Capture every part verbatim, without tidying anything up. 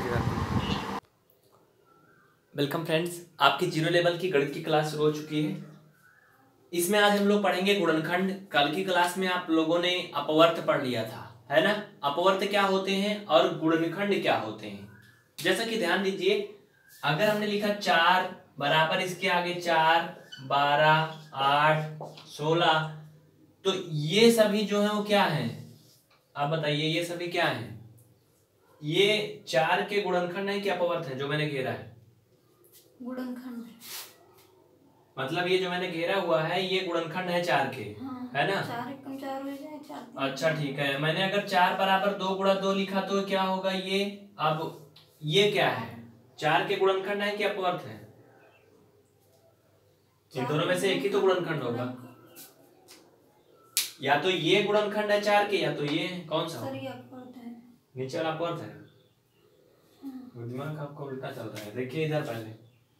Welcome friends, आपकी zero level की गणित की क्लास शुरू हो चुकी है। इसमें आज हम लोग पढ़ेंगे गुणनखंड। कल की क्लास में आप लोगों ने अपवर्त पढ़ लिया था, है ना। अपवर्त क्या होते हैं और गुणनखंड क्या होते हैं। जैसा कि ध्यान दीजिए, अगर हमने लिखा चार बराबर इसके आगे चार, बारह, आठ, सोलह, तो ये सभी जो है वो क्या है, आप बताइए, ये सभी क्या है? ये चार के गुणनखंड है कि अपवर्त है? जो मैंने घेरा है गुणनखंड, मतलब ये जो मैंने घेरा हुआ है ये गुणनखंड है चार के, हाँ, है ना। चार एकम चार हो जाए चार। अच्छा ठीक है, मैंने अगर चार बराबर दो गुणा दो लिखा तो क्या होगा ये? अब ये क्या है, चार के गुणनखंड है कि अपवर्त है? इन दोनों में से एक ही तो गुणनखंड होगा। या तो ये गुणनखंड है चार के, या तो ये कौन सा सर ये अपवर्त है, नीचे वाला अपवर्त है। दिमाग आपका उल्टा चल रहा है। देखिए इधर पहले,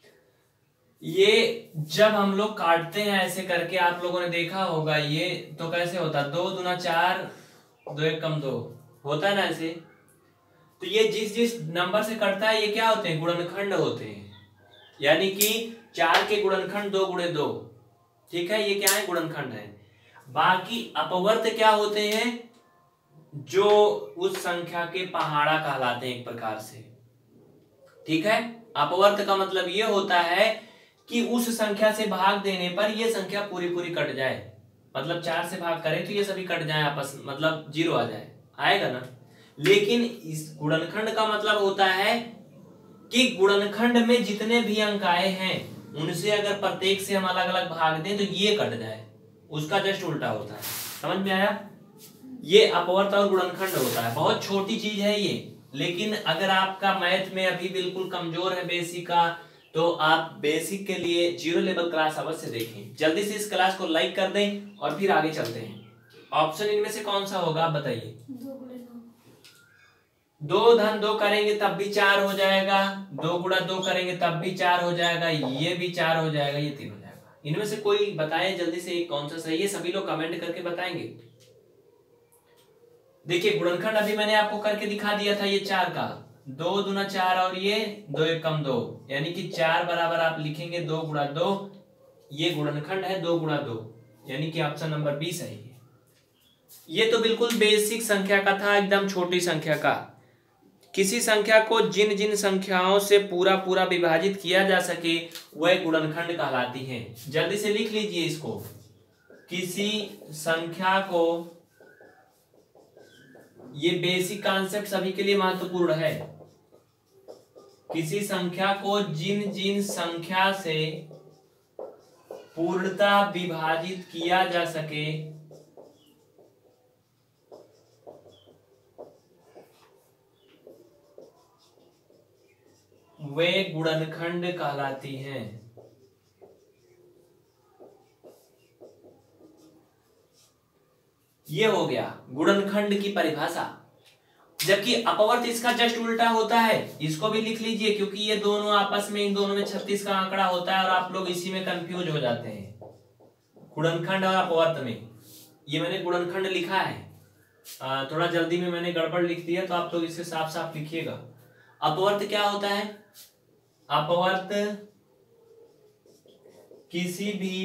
ये जब हम लोग काटते हैं ऐसे करके, आप लोगों ने देखा होगा, ये तो कैसे होता है, दो दुना चार, दो एक कम दो, होता है ना ऐसे। तो ये जिस जिस नंबर से कटता है ये क्या होते हैं, गुणनखंड होते हैं। यानी कि चार के गुणनखंड दो गुणे दो, ठीक है, ये क्या है, गुणनखंड है। बाकी अपवर्त क्या होते हैं, जो उस संख्या के पहाड़ा कहलाते हैं एक प्रकार से, ठीक है। अपवर्त का मतलब ये होता है कि उस संख्या से भाग देने पर ये संख्या पूरी पूरी कट जाए। मतलब चार से भाग करें तो ये सभी कट जाए आपस में, मतलब जीरो आ जाए, आएगा ना। लेकिन इस गुणनखंड का मतलब होता है कि गुणनखंड में जितने भी अंक आए हैं उनसे अगर प्रत्येक से हम अलग अलग भाग दें तो ये कट जाए, उसका जस्ट उल्टा होता है। समझ में आया? ये अपवर्त और गुणनखंड होता है। बहुत छोटी चीज है ये, लेकिन अगर आपका मैथ में अभी बिल्कुल कमजोर है बेसिक का, तो आप बेसिक के लिए जीरो लेवल क्लास अवश्य देखें। जल्दी से इस क्लास को लाइक कर दें और फिर आगे चलते हैं। ऑप्शन इनमें से कौन सा होगा, आप बताइए। दो गुणे दो, दो धन दो करेंगे तब भी चार हो जाएगा, दो गुणा दो करेंगे तब भी चार हो जाएगा, ये भी चार हो जाएगा, ये तीन हो जाएगा। इनमें से कोई बताए जल्दी से कौन सा सही है, सभी लोग कमेंट करके बताएंगे। देखिए गुणनखंड अभी मैंने आपको करके दिखा दिया था, ये चार का, दो दुना चार और ये दो एक कम दो, यानी कि चार बराबर आप लिखेंगे दो गुणा दो, ये गुणनखंड है दो गुणा दो, यानी कि ऑप्शन नंबर बी सही है। ये तो बिल्कुल बेसिक संख्या का था, एकदम छोटी संख्या का। किसी संख्या को जिन जिन संख्याओं से पूरा पूरा विभाजित किया जा सके वह गुणनखंड कहलाती है। जल्दी से लिख लीजिए इसको। किसी संख्या को, ये बेसिक कॉन्सेप्ट सभी के लिए महत्वपूर्ण है, किसी संख्या को जिन जिन संख्या से पूर्णतः विभाजित किया जा सके वे गुणनखंड कहलाती हैं। ये हो गया गुणनखंड की परिभाषा। जबकि अपवर्त इसका जस्ट उल्टा होता है, इसको भी लिख लीजिए, क्योंकि ये दोनों आपस में, इन दोनों में छत्तीस का आंकड़ा होता है और आप लोग इसी में कंफ्यूज हो जाते हैं, गुणनखंड और अपवर्त में। ये मैंने गुणनखंड लिखा है, आ, थोड़ा जल्दी में मैंने गड़बड़ लिख दिया, तो आप लोग इसे साफ साफ लिखिएगा। अपवर्त क्या होता है? अपवर्त किसी भी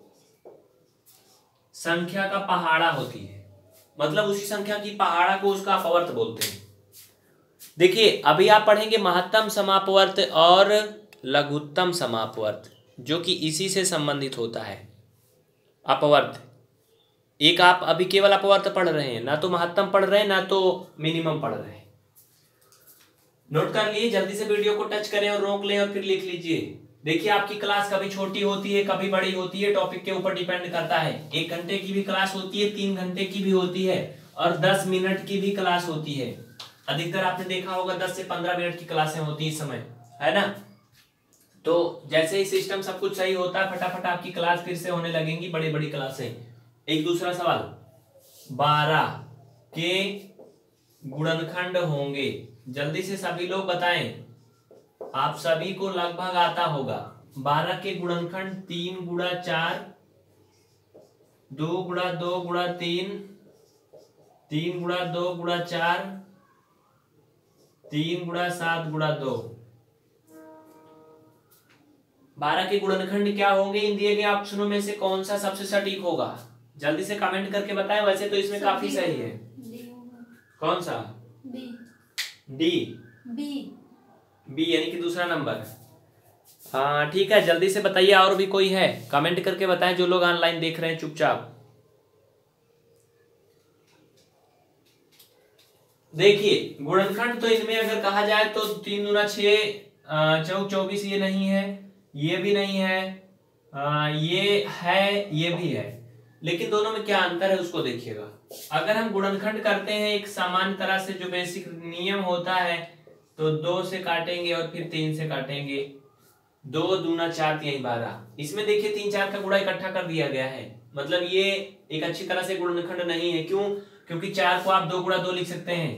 संख्या का पहाड़ा होती है, मतलब उसी संख्या की पहाड़ा को उसका अपवर्त बोलते हैं। देखिए अभी आप पढ़ेंगे महत्तम समापवर्त और लघुत्तम समापवर्त, जो कि इसी से संबंधित होता है। अपवर्त, एक आप अभी केवल अपवर्त पढ़ रहे हैं, ना तो महत्तम पढ़ रहे हैं ना तो मिनिमम पढ़ रहे हैं। नोट कर लिए, जल्दी से वीडियो को टच करें और रोक लें और फिर लिख लीजिए। देखिए आपकी क्लास कभी छोटी होती है कभी बड़ी होती है, टॉपिक के ऊपर डिपेंड करता है। एक घंटे की भी क्लास होती है, तीन घंटे की भी होती है और दस मिनट की भी क्लास होती है। अधिकतर आपने देखा होगा दस से पंद्रह मिनट की क्लासें होती इस समय, है ना। तो जैसे ही सिस्टम सब कुछ सही होता है, फटाफट आपकी क्लास फिर से होने लगेंगी बड़ी बड़ी क्लासें। एक दूसरा सवाल, बारह के गुणनखंड होंगे, जल्दी से सभी लोग बताएं, आप सभी को लगभग आता होगा। बारह के गुणनखंड तीन गुणा चार, दो गुणा दो गुणा तीन, तीन गुणा दो गुणा चार, तीन गुणा सात गुणा दो। बारह के गुणनखंड क्या होंगे इन दिए गए ऑप्शनों में से कौन सा सबसे सटीक होगा? जल्दी से कमेंट करके बताएं। वैसे तो इसमें काफी सही है। कौन सा? बी। डी। बी। बी यानी कि दूसरा नंबर। हाँ ठीक है, जल्दी से बताइए। और भी कोई है? कमेंट करके बताएं जो लोग ऑनलाइन देख रहे हैं चुपचाप। देखिए गुणनखंड तो इनमें अगर कहा जाए तो तीन दूना छह, चौक चौबीस ये नहीं है, ये भी नहीं है, आ, ये है, ये भी है। लेकिन दोनों में क्या अंतर है उसको देखिएगा। अगर हम गुणनखंड करते हैं एक सामान्य तरह से, जो बेसिक नियम होता है, तो दो से काटेंगे और फिर तीन से काटेंगे। दो दूना चार, यही बारह। इसमें देखिए तीन चार का गुणा इकट्ठा कर दिया गया है, मतलब ये एक अच्छी तरह से गुणनखंड नहीं है। क्यों? क्योंकि चार को आप दो गुणा दो लिख सकते हैं।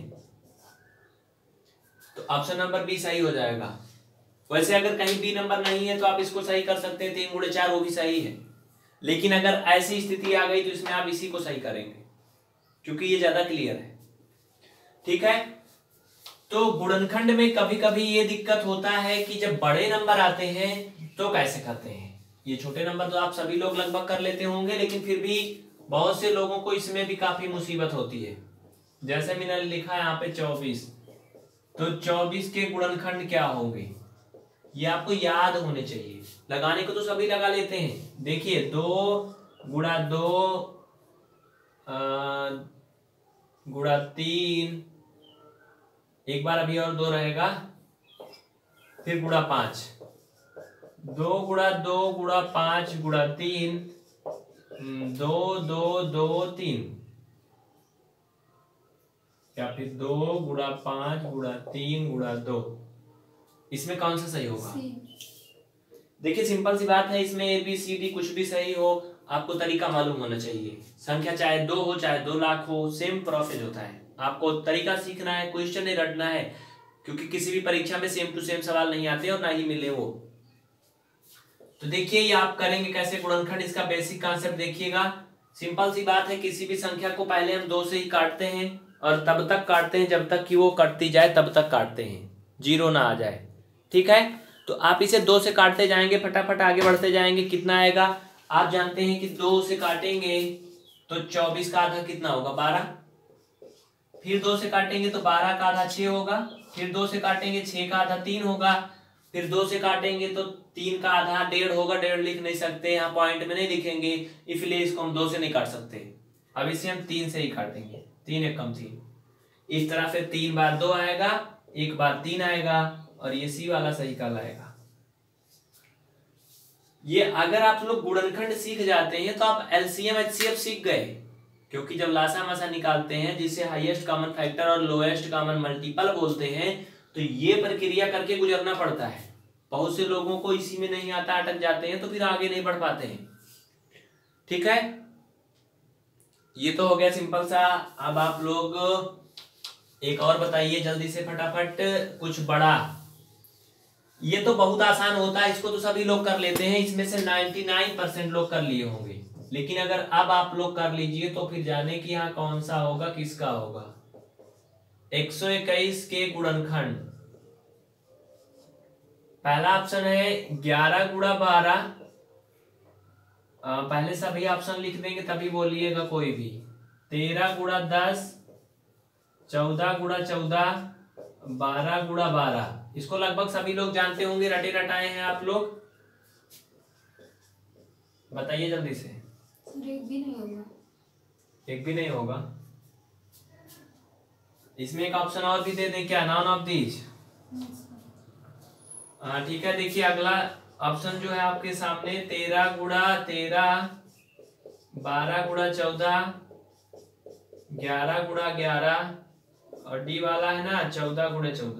तो ऑप्शन नंबर बी सही हो जाएगा। वैसे अगर कहीं बी नंबर नहीं है तो आप इसको सही कर सकते हैं, तीन गुणे चार, वो भी सही है। लेकिन अगर ऐसी स्थिति आ गई तो इसमें आप इसी को सही करेंगे, क्योंकि ये ज्यादा क्लियर है। ठीक है, तो गुणनखंड में कभी कभी ये दिक्कत होता है कि जब बड़े नंबर आते हैं तो कैसे करते हैं। ये छोटे नंबर तो आप सभी लोग लगभग कर लेते होंगे, लेकिन फिर भी बहुत से लोगों को इसमें भी काफी मुसीबत होती है। जैसे मैंने लिखा है यहाँ पे चौबीस, तो चौबीस के गुणनखंड क्या होंगे ये आपको याद होने चाहिए। लगाने को तो सभी लगा लेते हैं। देखिए दो गुणा दो गुणा तीन, एक बार अभी और दो रहेगा, फिर गुणा पांच, दो गुणा दो गुणा पांच गुणा तीन, दो दो दो तीन, या फिर दो गुणा पांच गुणा तीन गुणा दो। इसमें कौन सा सही होगा? देखिए सिंपल सी बात है, इसमें ए बी सी डी कुछ भी सही हो, आपको तरीका मालूम होना चाहिए। संख्या चाहे दो हो चाहे दो लाख हो, सेम प्रोसेस होता है। आपको तरीका सीखना है, क्वेश्चन नहीं रटना है, क्योंकि किसी भी परीक्षा में सेम टू सेम सवाल नहीं आते और ना ही मिले वो। तो देखिए ये आप करेंगे कैसे गुणनखंड, इसका बेसिक कॉन्सेप्ट देखिएगा। सिंपल सी बात है, किसी भी संख्या को पहले हम दो से ही काटते हैं और तब तक काटते हैं जब तक कि वो कटती जाए, तब तक काटते हैं, जीरो ना आ जाए। ठीक है, तो आप इसे दो से काटते जाएंगे, फटाफट आगे बढ़ते जाएंगे। कितना आएगा आप जानते हैं कि दो से काटेंगे तो चौबीस का आधा कितना होगा? बारह। फिर दो से काटेंगे तो बारह का आधा छह होगा, फिर दो से काटेंगे छह का आधा तीन होगा, फिर दो से काटेंगे तो तीन का आधा डेढ़ होगा। डेढ़ लिख नहीं सकते, यहाँ पॉइंट में नहीं लिखेंगे, इसलिए इसको हम दो से नहीं काट सकते। अब इसे हम तीन से ही काटेंगे, तीन एक कम तीन। इस तरह फिर तीन बार दो आएगा, एक बार तीन आएगा, और ये सी वाला सही कहलाएगा। ये अगर आप लोग गुणनखंड सीख जाते हैं तो आप एलसीएम एचसीएफ सीख गए, क्योंकि जब लासा मासा निकालते हैं जिसे हाईएस्ट कॉमन फैक्टर और लोएस्ट कॉमन मल्टीपल बोलते हैं, तो ये प्रक्रिया करके गुजरना पड़ता है। बहुत से लोगों को इसी में नहीं आता, अटक जाते हैं, तो फिर आगे नहीं बढ़ पाते हैं। ठीक है, ये तो हो गया सिंपल सा। अब आप लोग एक और बताइए जल्दी से फटाफट, कुछ बड़ा। ये तो बहुत आसान होता है, इसको तो सभी लोग कर लेते हैं, इसमें से निन्यानवे परसेंट लोग कर लिए होंगे। लेकिन अगर अब आप लोग कर लीजिए तो फिर जाने की यहाँ कौन सा होगा, किसका होगा। एक सौ इक्कीस के गुणनखंड, पहला ऑप्शन है ग्यारह गुणा बारह। पहले सभी ऑप्शन लिख देंगे तभी बोलिएगा कोई भी। तेरह गुणा दस, चौदह गुणा चौदह, बारह गुणा बारह। इसको लगभग सभी लोग जानते होंगे, रटे रटाए हैं आप लोग। बताइए जल्दी से। एक भी नहीं होगा। एक भी नहीं होगा। इसमें एक ऑप्शन और भी दे दें क्या, नॉन ऑफ दीज? हाँ ठीक है, देखिए अगला ऑप्शन जो है आपके सामने, तेरह गुणा तेरह, बारह गुणा चौदह, ग्यारह गुणा ग्यारह, और डी वाला है ना चौदह गुणा चौदह।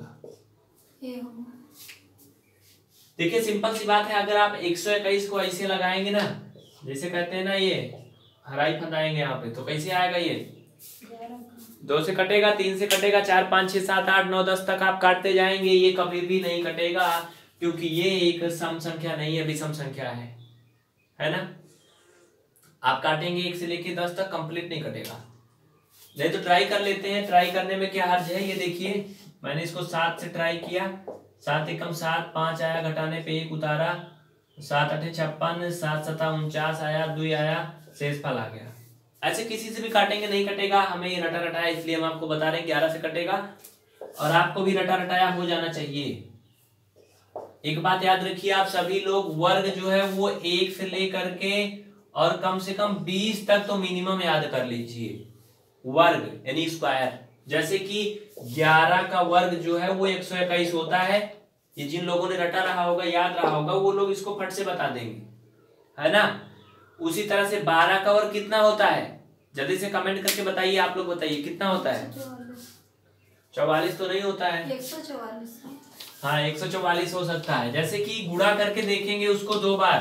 देखिए सिंपल सी बात है, अगर आप एक सौ इक्कीस को ऐसे लगाएंगे ना, जैसे कहते हैं ना ये हराई फंदाएंगे यहाँ पे, तो कैसे आएगा ये? दो से कटेगा, तीन से कटेगा, चार पाँच छह सात आठ नौ दस तक आप काटते जाएंगे, ये कभी भी नहीं कटेगा, क्योंकि ये एक सम संख्या नहीं है, विषम संख्या है, है ना। आप काटेंगे एक से लेके दस तक, कंप्लीट नहीं कटेगा। नहीं तो ट्राई कर लेते हैं, ट्राई करने में क्या हर्ज है। ये देखिए मैंने इसको सात से ट्राई किया, सात एकम सात, पांच आया, घटाने पे एक उतारा, सात अठे छप्पन, सात सता उनचास आया, दुई आया, शेष फल आ गया। ऐसे किसी से भी काटेंगे नहीं कटेगा, हमें ये रटा रटाया इसलिए हम आपको बता रहे हैं ग्यारह से कटेगा और आपको भी रटा रटाया हो जाना चाहिए। एक बात याद रखिए, आप सभी लोग वर्ग जो है वो एक से लेकर के और कम से कम बीस तक तो मिनिमम याद कर लीजिए। वर्ग यानी स्क्वायर, जैसे कि ग्यारह का वर्ग जो है वो एक सौ इक्कीस होता है। ये जिन लोगों ने रटा रहा होगा, याद रहा होगा, वो लोग इसको फट से बता देंगे, है ना। उसी तरह से बारह का वर्ग कितना होता है, जल्दी से कमेंट करके बताइए, आप लोग बताइए कितना होता है। चौवालीस तो नहीं होता है, एक सौ चौवालीस। हाँ एक सौ चौवालीस हो सकता है। जैसे कि गुणा करके देखेंगे उसको दो बार,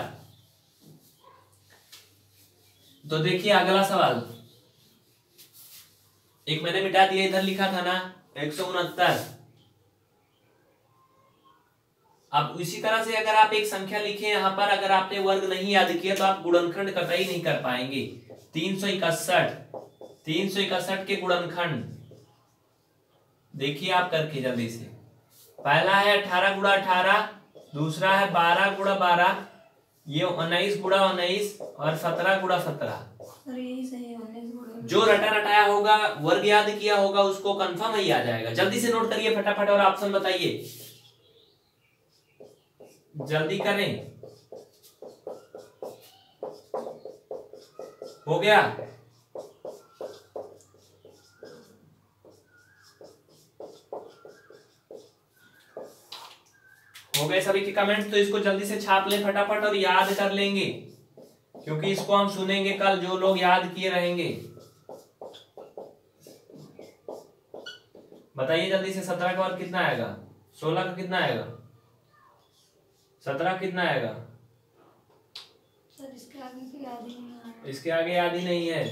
तो देखिए अगला सवाल, एक मैंने मिटा दिया, इधर लिखा था ना एक सौ उनहत्तर। अब इसी तरह से अगर आप एक संख्या लिखे यहाँ पर, अगर आपने वर्ग नहीं याद किया तो आप गुणनखंड कतई नहीं कर पाएंगे। तीन सौ इकसठ, तीन सौ इकसठ के गुणनखंड देखिए आप करके जल्दी से। पहला है अठारह गुणा अठारह, दूसरा है बारह गुणा बारह, ये उन्नीस गुणा उन्नीस और सत्रह गुणा सत्रह। जो रटा रटाया होगा, वर्ग याद किया होगा, उसको कंफर्म ही आ जाएगा। जल्दी से नोट करिए फटाफट और ऑप्शन बताइए, जल्दी करें। हो गया? हो गए सभी के कमेंट, तो इसको जल्दी से छाप लें फटाफट और याद कर लेंगे, क्योंकि इसको हम सुनेंगे कल, जो लोग याद किए रहेंगे। बताइए जल्दी से, सत्रह का वर्ग कितना आएगा, सोलह का कितना आएगा, सत्रह कितना आएगा। सर इसके आगे की याद ही नहीं आ रहा। इसके आगे याद ही नहीं है।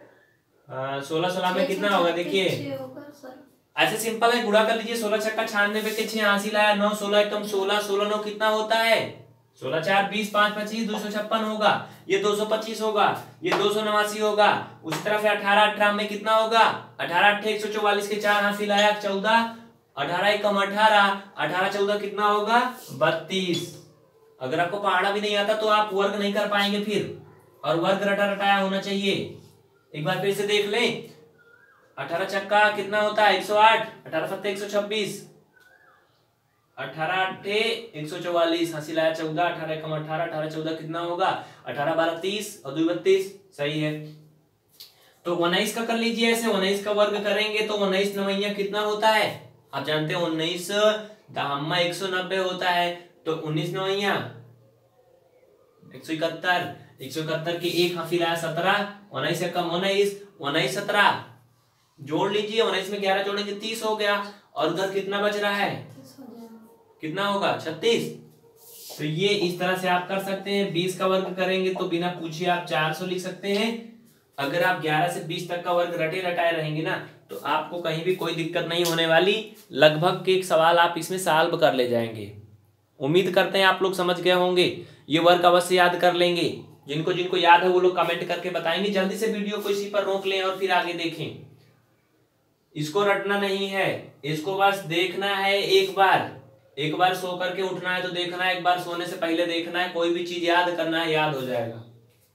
सोलह सोलह में कितना होगा देखिए, ऐसे सिंपल है, गुणा कर लीजिए। सोलह छक्का छियानवे के छियासी लाया, नौ सोलह एकम सोलह, सोलह नौ कितना होता है, सोलह चार बीस, पांच पच्चीस, दो सौ छप्पन होगा, ये दो सौ पच्चीस होगा, ये दो सौ नवासी होगा। उसी तरह से अठारह अठारह में कितना होगा, अठारह अट्ठे एक सौ चौवालीस के चार हासिल आया चौदह, अठारह एकम अठारह, अठारह चौदह कितना होगा बत्तीस। अगर आपको पहाड़ा भी नहीं आता तो आप वर्ग नहीं कर पाएंगे फिर, और वर्ग रटा रटाया होना चाहिए। एक बार फिर से देख लें, अठारह छक्का कितना होता है एक सौ आठ, अठारह सत्ते एक सौ छब्बीस, अठारह अट्ठे एक सौ चौवालीस, हासिल आया चौदह, अठारह कम अठारह, अठारह चौदह कितना होगा, अठारह बारह तीस और दो बत्तीस, सही है। तो उन्नीस का कर लीजिए ऐसे, उन्नीस का वर्ग करेंगे तो उन्नीस नवैया कितना होता है, आप जानते हैं उन्नीस दहम्मा एक सौ नब्बे होता है, तो उन्नीस नवैया एक सौ इकहत्तर, एक सौ इकहत्तर की एक हासिल आया सत्रह, उन्नीस से कम उन्नीस, उन्नीस सत्रह जोड़ लीजिए, उन्नीस में ग्यारह जोड़ेंगे तीस हो गया, और उधर कितना बच रहा है, कितना होगा छत्तीस। तो ये इस तरह से आप कर सकते हैं। बीस का वर्ग करेंगे तो बिना पूछे आप चार सौ लिख सकते हैं। अगर आप ग्यारह से बीस तक का वर्ग रटे रटाए रहेंगे ना, तो आपको कहीं भी कोई दिक्कत नहीं होने वाली। लगभग के एक सवाल आप इसमें सॉल्व कर ले जाएंगे। उम्मीद करते हैं आप लोग समझ गए होंगे। ये वर्ग अवश्य याद कर लेंगे, जिनको जिनको याद है वो लोग कमेंट करके बताएंगे। जल्दी से वीडियो को इसी पर रोक लें और फिर आगे देखें। इसको रटना नहीं है, इसको बस देखना है। एक बार एक बार सो करके उठना है तो देखना है, एक बार सोने से पहले देखना है। कोई भी चीज याद करना है, याद हो जाएगा।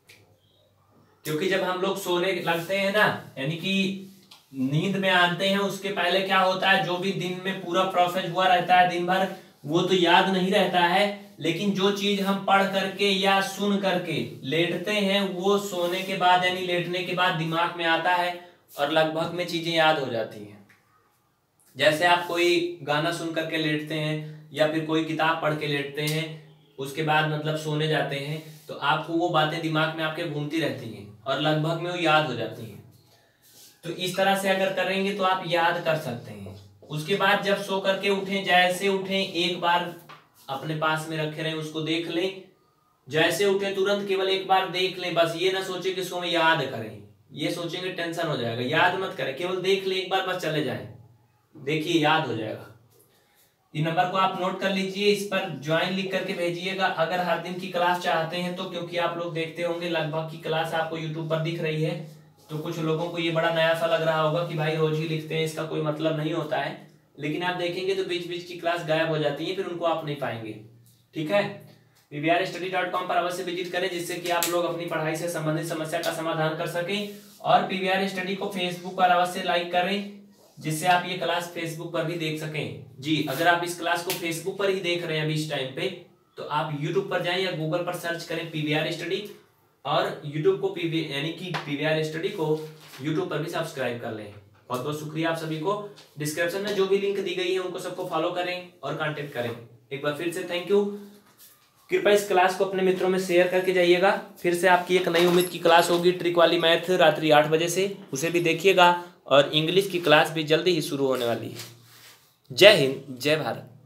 क्योंकि जब हम लोग सोने लगते हैं ना, यानी कि नींद में आते हैं, उसके पहले क्या होता है, जो भी दिन में पूरा प्रोसेस हुआ रहता है दिन भर, वो तो याद नहीं रहता है। लेकिन जो चीज हम पढ़ करके या सुन करके लेटते हैं, वो सोने के बाद यानी लेटने के बाद दिमाग में आता है और लगभग में चीजें याद हो जाती हैं। जैसे आप कोई गाना सुन करके लेटते हैं या फिर कोई किताब पढ़ के लेटते हैं, उसके बाद मतलब सोने जाते हैं, तो आपको वो बातें दिमाग में आपके घूमती रहती हैं और लगभग में वो याद हो जाती हैं। तो इस तरह से अगर करेंगे तो आप याद कर सकते हैं। उसके बाद जब सो करके उठें, जैसे उठें एक बार अपने पास में रखे रहें, उसको देख लें। जैसे उठे तुरंत केवल एक बार देख लें, बस ये ना सोचे कि इसको मैं याद करें, ये सोचेंगे टेंशन हो जाएगा। याद मत करें, केवल देख लें एक बार, बस चले जाएं, देखिए याद हो जाएगा। इस नंबर को आप नोट कर लीजिए, इस पर ज्वाइन लिख करके भेजिएगा अगर हर दिन की क्लास चाहते हैं तो। क्योंकि आप लोग देखते होंगे लगभग की क्लास आपको यूट्यूब पर दिख रही है, तो कुछ लोगों को ये बड़ा नया सा लग रहा होगा कि भाई रोज ही लिखते हैं, इसका कोई मतलब नहीं होता है। लेकिन आप देखेंगे तो बीच बीच की क्लास गायब हो जाती है, फिर उनको आप नहीं पाएंगे। ठीक है, पीवीआर स्टडी डॉट कॉम पर अवश्य विजिट करें, जिससे कि आप लोग अपनी पढ़ाई से संबंधित समस्या का समाधान कर सकें। और पीवीआर स्टडी को फेसबुक पर अवश्य लाइक करें, जिससे आप ये क्लास फेसबुक पर भी देख सकें। जी, अगर आप इस क्लास को फेसबुक पर ही देख रहे हैं अभी इस टाइम पे, तो आप यूट्यूब पर जाएं या गूगल पर सर्च करें पीवीआर स्टडी, और यूट्यूब को पीवी यानी कि पीवीआर स्टडी को यूट्यूब पर भी सब्सक्राइब कर लें। बहुत बहुत शुक्रिया आप सभी को। डिस्क्रिप्शन में जो भी लिंक दी गई है उनको सबको फॉलो करें और कांटेक्ट करें। एक बार फिर से थैंक यू। कृपया इस क्लास को अपने मित्रों में शेयर करके जाइएगा। फिर से आपकी एक नई उम्मीद की क्लास होगी, ट्रिक वाली मैथ, रात्रि आठ बजे से, उसे भी देखिएगा। और इंग्लिश की क्लास भी जल्दी ही शुरू होने वाली है। जय हिंद, जय भारत।